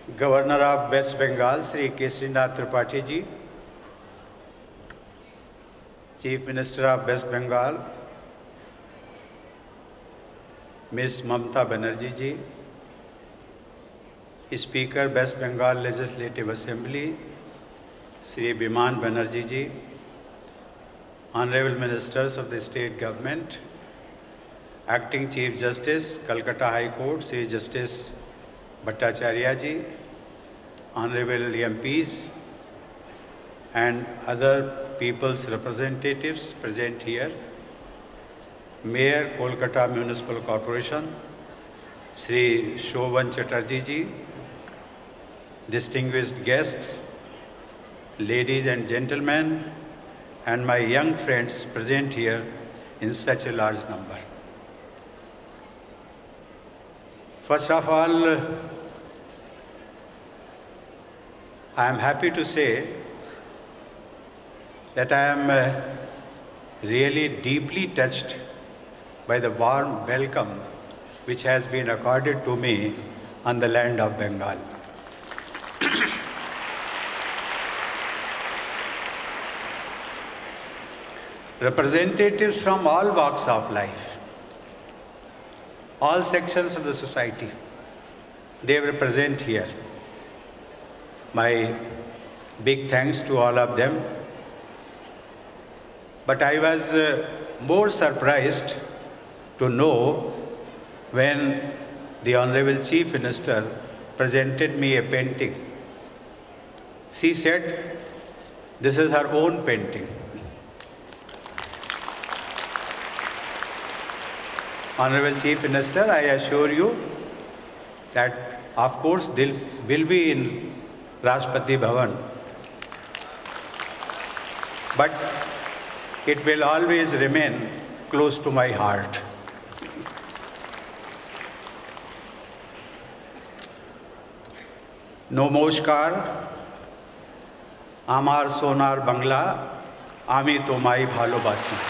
Governor of West Bengal, Shri Ram Nath Ji, Chief Minister of West Bengal, Ms. Mamata Banerjee Ji, Speaker West Bengal Legislative Assembly, Shri Biman Banerjee Ji, Honorable Ministers of the State Government, Acting Chief Justice, Kolkata High Court, Shri Justice Bhattacharya Ji, Honorable MPs, and other people's representatives present here, Mayor Kolkata Municipal Corporation, Shri Shovan Chatterjee Ji, distinguished guests, ladies and gentlemen, and my young friends present here in such a large number. First of all, I am happy to say that I am really deeply touched by the warm welcome which has been accorded to me on the land of Bengal. Representatives from all walks of life, all sections of the society, they represent here. My big thanks to all of them. But I was more surprised to know when the Honorable Chief Minister presented me a painting. She said, this is her own painting. Honorable Chief Minister, I assure you that of course this will be in Rashtrapati Bhavan, but it will always remain close to my heart. Namaskar, Amar Sonar Bangla, Ami Tomai Bhalobasi.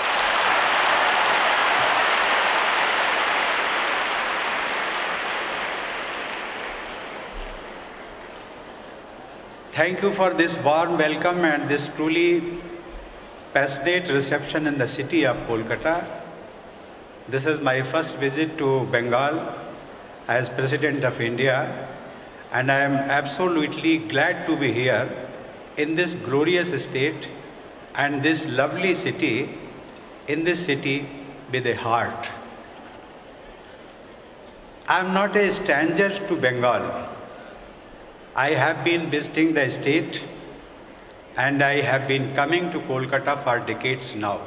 Thank you for this warm welcome and this truly passionate reception in the city of Kolkata. This is my first visit to Bengal as President of India, and I am absolutely glad to be here in this glorious state and this lovely city, in this city with a heart. I am not a stranger to Bengal. I have been visiting the state and I have been coming to Kolkata for decades now.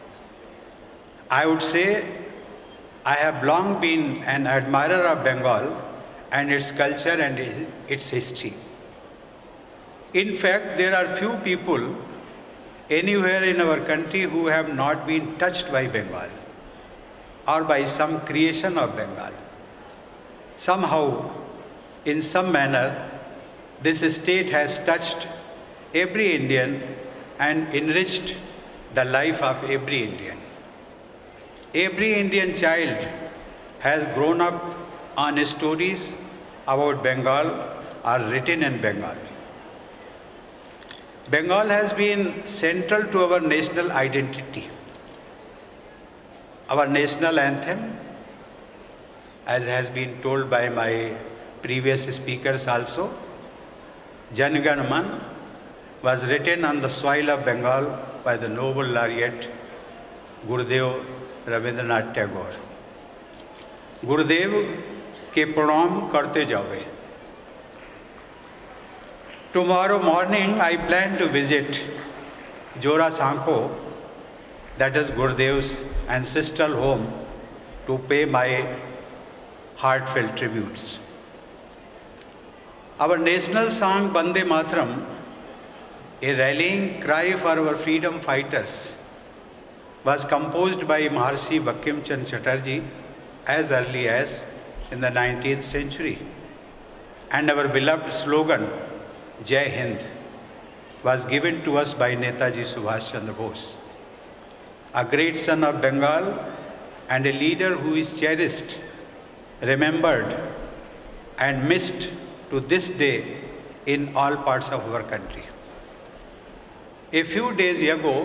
I would say I have long been an admirer of Bengal and its culture and its history. In fact, there are few people anywhere in our country who have not been touched by Bengal or by some creation of Bengal. Somehow, in some manner, this state has touched every Indian and enriched the life of every Indian. Every Indian child has grown up on stories about Bengal or written in Bengal. Bengal has been central to our national identity. Our national anthem, as has been told by my previous speakers also, Jan Gan Man, was written on the soil of Bengal by the Nobel laureate Gurudev Rabindranath Tagore. Gurudev ke pranam karte jaove. Tomorrow morning I plan to visit Jora Sankho, that is Gurudev's ancestral home, to pay my heartfelt tributes. Our national song Bande Mataram, a rallying cry for our freedom fighters, was composed by Maharshi Bankim Chand Chatterjee as early as in the 19th century. And our beloved slogan, Jai Hind, was given to us by Netaji Subhash Chandra Bose, a great son of Bengal and a leader who is cherished, remembered and missed to this day in all parts of our country. A few days ago,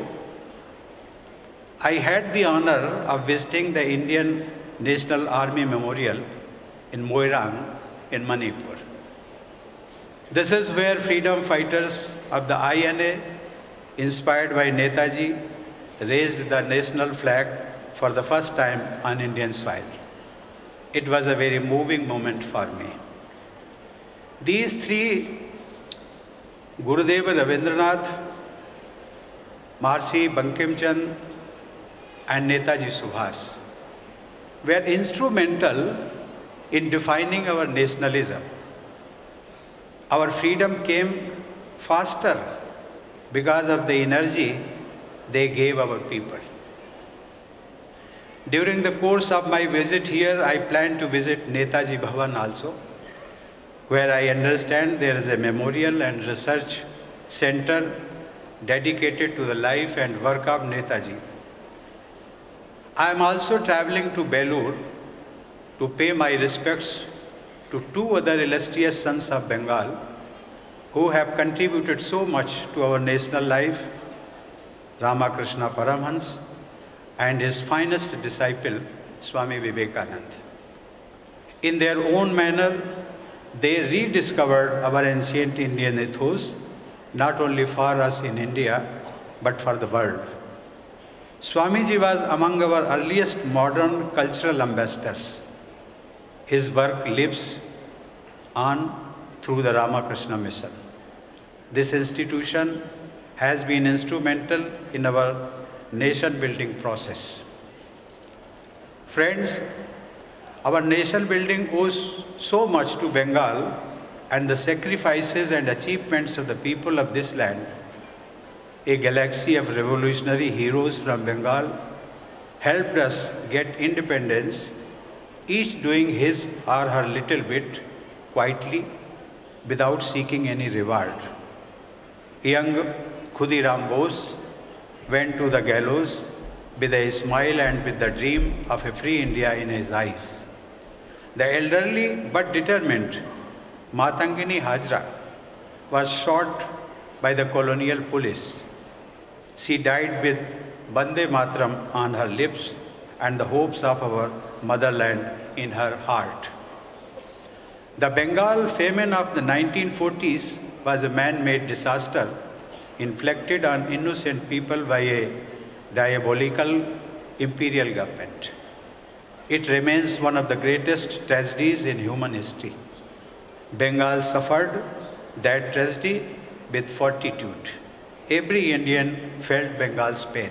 I had the honor of visiting the Indian National Army Memorial in Moirang in Manipur. This is where freedom fighters of the INA, inspired by Netaji, raised the national flag for the first time on Indian soil. It was a very moving moment for me. These three, Gurudeva Ravindranath, Maharishi Bankim Chand, and Netaji Subhas, were instrumental in defining our nationalism. Our freedom came faster because of the energy they gave our people. During the course of my visit here, I plan to visit Netaji Bhavan also, where I understand there is a memorial and research center dedicated to the life and work of Netaji. I am also traveling to Belur to pay my respects to two other illustrious sons of Bengal who have contributed so much to our national life, Ramakrishna Paramhans and his finest disciple, Swami Vivekananda. In their own manner, they rediscovered our ancient Indian ethos, not only for us in India, but for the world. Swamiji was among our earliest modern cultural ambassadors. His work lives on through the Ramakrishna mission. This institution has been instrumental in our nation building process. Friends, our nation building owes so much to Bengal and the sacrifices and achievements of the people of this land. A galaxy of revolutionary heroes from Bengal helped us get independence, each doing his or her little bit quietly without seeking any reward. Young Khudiram Bose went to the gallows with a smile and with the dream of a free India in his eyes. The elderly but determined Matangini Hajra was shot by the colonial police. She died with Bande Matram on her lips and the hopes of our motherland in her heart. The Bengal famine of the 1940s was a man-made disaster inflicted on innocent people by a diabolical imperial government. It remains one of the greatest tragedies in human history. Bengal suffered that tragedy with fortitude. Every Indian felt Bengal's pain.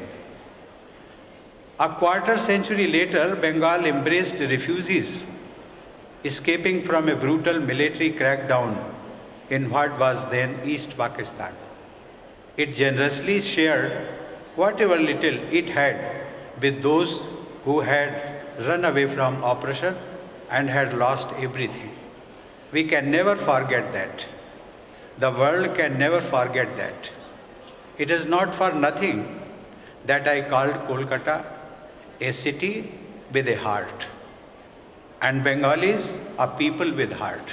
A quarter century later, Bengal embraced refugees escaping from a brutal military crackdown in what was then East Pakistan. It generously shared whatever little it had with those who had run away from oppression and had lost everything. We can never forget that. The world can never forget that. It is not for nothing that I called Kolkata a city with a heart, and Bengalis a people with heart.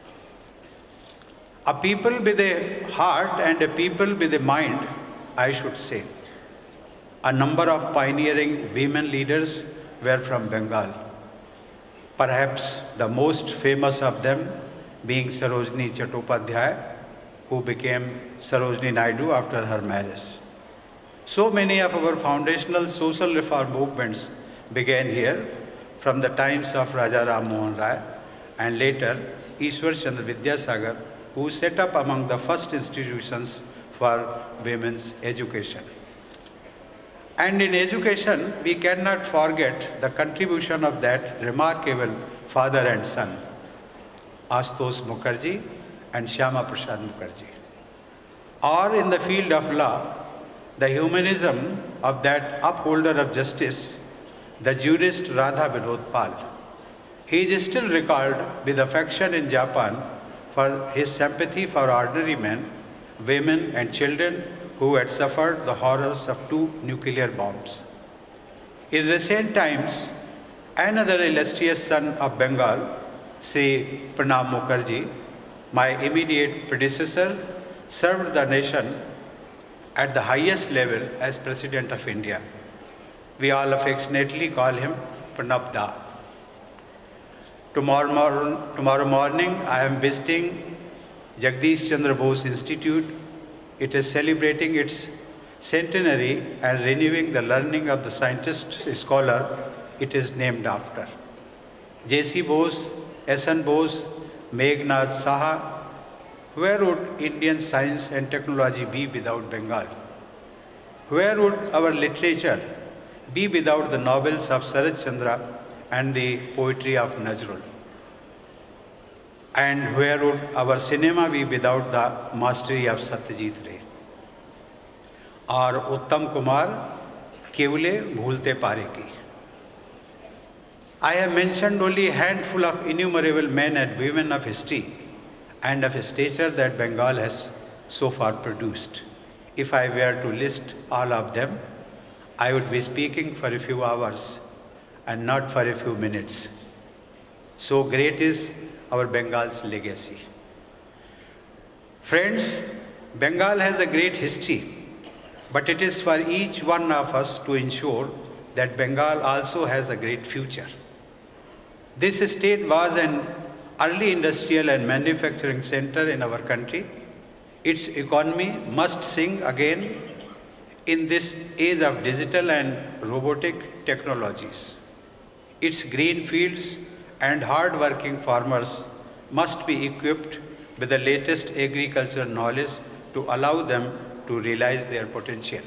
A people with a heart and a people with a mind, I should say. A number of pioneering women leaders were from Bengal. Perhaps the most famous of them being Sarojini Chattopadhyay, who became Sarojini Naidu after her marriage. So many of our foundational social reform movements began here from the times of Raja Ram Mohan Rai and later Ishwar Chandra Vidyasagar, who set up among the first institutions for women's education. And in education, we cannot forget the contribution of that remarkable father and son, Ashutosh Mukherjee and Shyama Prasad Mukherjee. Or in the field of law, the humanism of that upholder of justice, the jurist Radha Vinod Pal. He is still recalled with affection in Japan for his sympathy for ordinary men, women and children who had suffered the horrors of 2 nuclear bombs. In recent times, another illustrious son of Bengal, Shri Ram Mukherjee, My immediate predecessor served the nation at the highest level as President of India. We all affectionately call him Pranab Da. Tomorrow morning, I am visiting Jagdish Chandra Bose Institute. It is celebrating its centenary and renewing the learning of the scientist scholar it is named after. J.C. Bose, S.N. Bose, Meghnad Saha. Where would Indian science and technology be without Bengal? Where would our literature be without the novels of Sarat Chandra and the poetry of Nazrul? And where would our cinema be without the mastery of Satyajit Ray? Or Uttam Kumar, Kevule Bhulte Pareki. I have mentioned only a handful of innumerable men and women of history and of stature that Bengal has so far produced. If I were to list all of them, I would be speaking for a few hours and not for a few minutes. So great is our Bengal's legacy. Friends, Bengal has a great history, but it is for each one of us to ensure that Bengal also has a great future. This state was an early industrial and manufacturing center in our country. Its economy must sing again in this age of digital and robotic technologies. Its green fields and hard-working farmers must be equipped with the latest agricultural knowledge to allow them to realize their potential.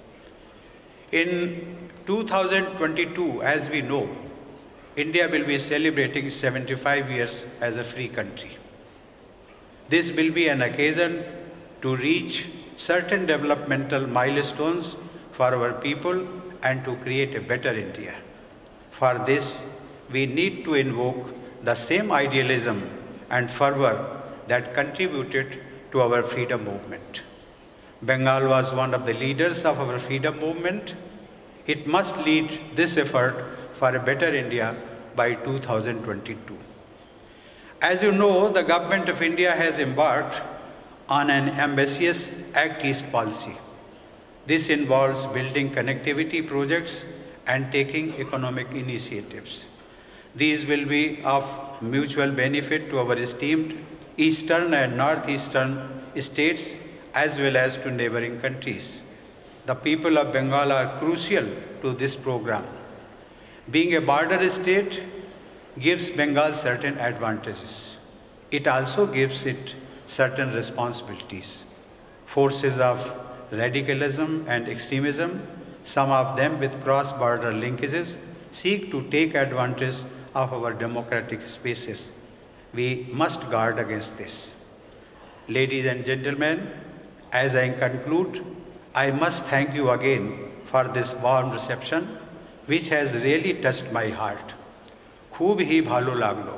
In 2022, as we know, India will be celebrating 75 years as a free country. This will be an occasion to reach certain developmental milestones for our people and to create a better India. For this, we need to invoke the same idealism and fervor that contributed to our freedom movement. Bengal was one of the leaders of our freedom movement. It must lead this effort for a better India by 2022. As you know, the Government of India has embarked on an ambitious Act East policy. This involves building connectivity projects and taking economic initiatives. These will be of mutual benefit to our esteemed eastern and northeastern states as well as to neighboring countries. The people of Bengal are crucial to this program. Being a border state gives Bengal certain advantages. It also gives it certain responsibilities. Forces of radicalism and extremism, some of them with cross-border linkages, seek to take advantage of our democratic spaces. We must guard against this. Ladies and gentlemen, as I conclude, I must thank you again for this warm reception, which has really touched my heart. खूब ही भालो लागलो.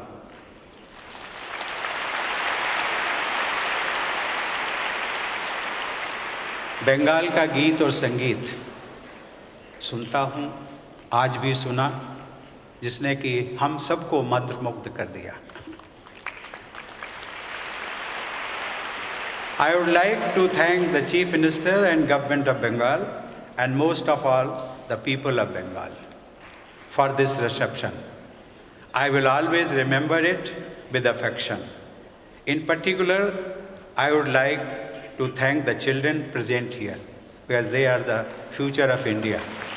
बंगाल का गीत और संगीत सुनता हूँ, आज भी सुना, जिसने कि हम सबको मंत्रमुग्ध कर दिया. I would like to thank the Chief Minister and Government of Bengal and most of all the people of Bengal for this reception. I will always remember it with affection. In particular, I would like to thank the children present here because they are the future of India.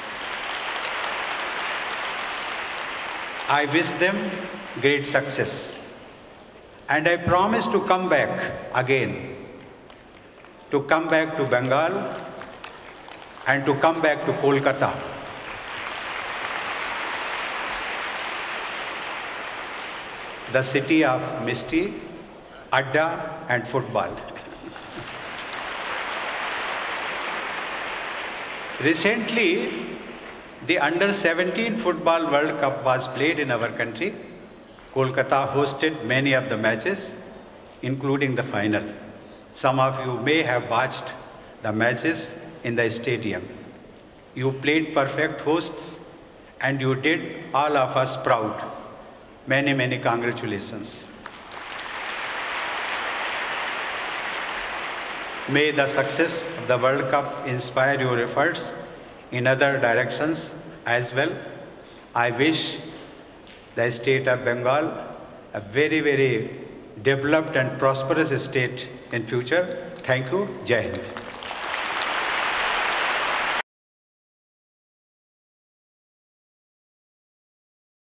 I wish them great success. And I promise to come back again, to come back to Bengal and to come back to Kolkata. The city of Misty, Adda and football. Recently, the Under-17 Football World Cup was played in our country. Kolkata hosted many of the matches, including the final. Some of you may have watched the matches in the stadium. You played perfect hosts and you did all of us proud. Many, many congratulations. May the success of the World Cup inspire your efforts in other directions as well. I wish the state of Bengal a very, very developed and prosperous state in future. Thank you. Jai Hind.